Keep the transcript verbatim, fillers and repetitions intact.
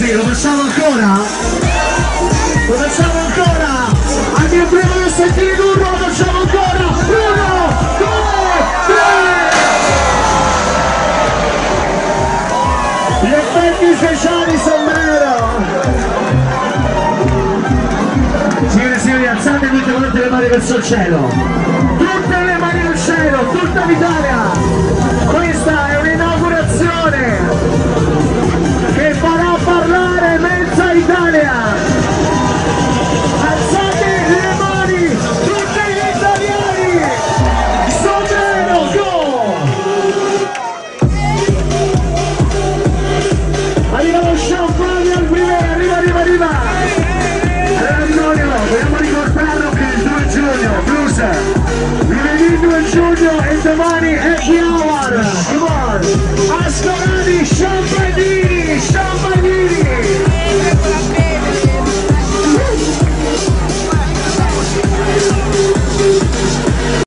Sì, lo facciamo ancora? Lo facciamo ancora? Anche prima di sentire il urlo lo facciamo ancora! Uno, due, tre! Gli effetti speciali sombrero! Signore e signori, alzate tutte quante le mani verso il cielo! Tutte le mani al cielo, tutta l'Italia! Questa è un'inaugurazione che farà parlare mezza Italia! Alzate le mani, tutti gli italiani! Sombrero, go! Arriva lo champagne al privé, arriva, arriva, arriva! Allora Antonio, vogliamo ricordarlo che il due giugno, Blues, venerdì due giugno e domani è Happy Hour! Come on! Ascoltate!